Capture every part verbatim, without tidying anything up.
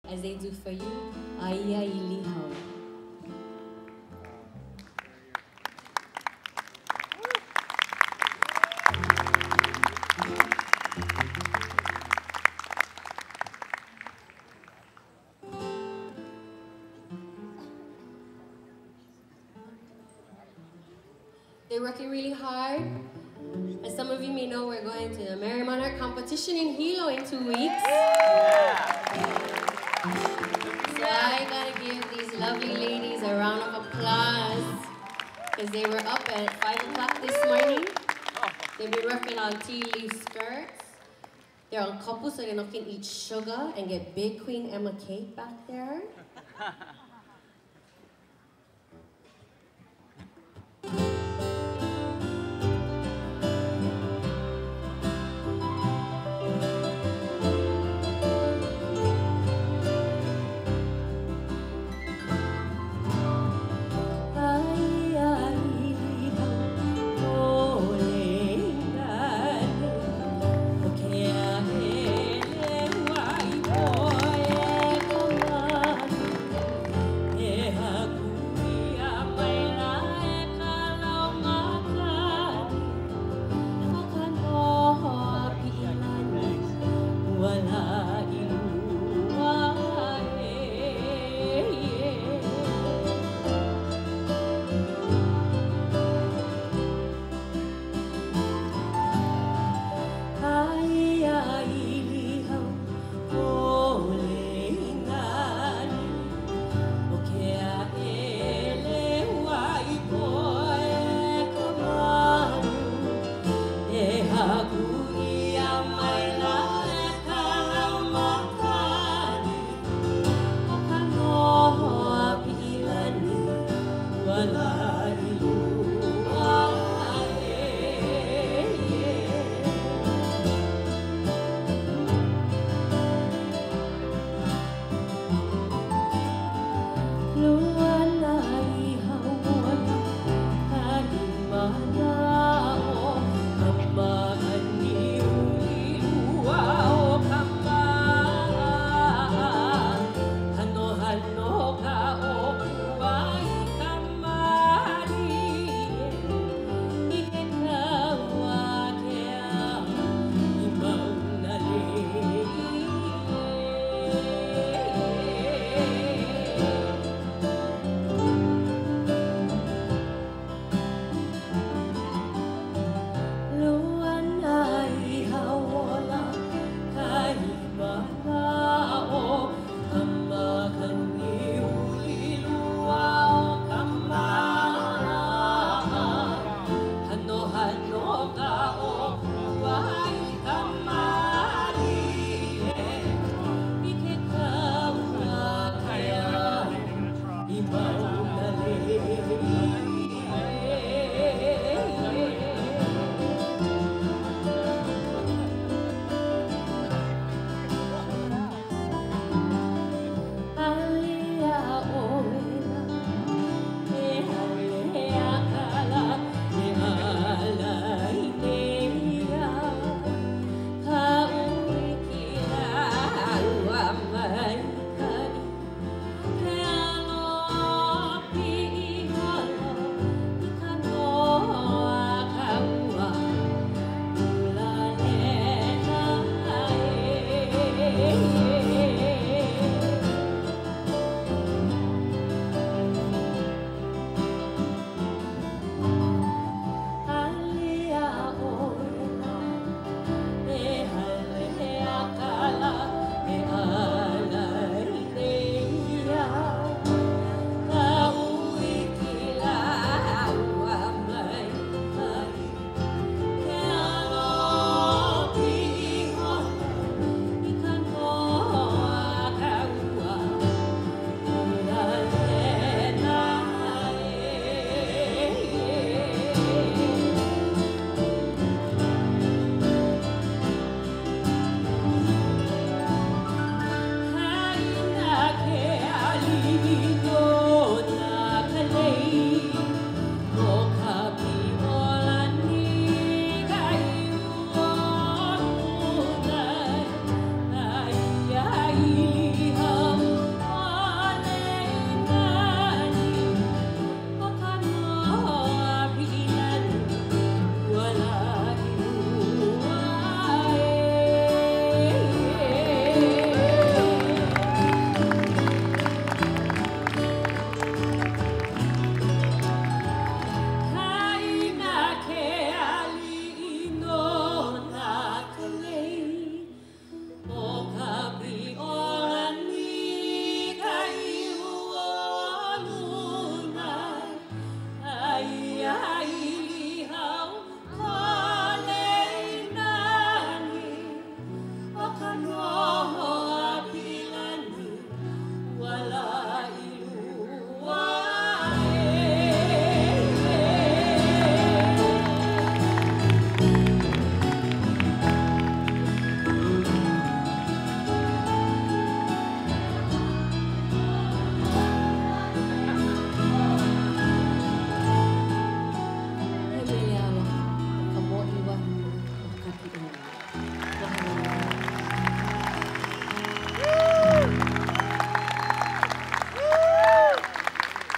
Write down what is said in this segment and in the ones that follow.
as they do for you. Aya ilihaw. They're working really hard. As some of you may know, we're going to the Merry Monarch competition in Hilo in two weeks. So I gotta give these lovely ladies a round of applause because they were up at five o'clock this morning. They've been working on tea leaf skirts. They're on couple so they don't can eat sugar and get big Queen Emma cake back there.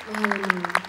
Wow naman.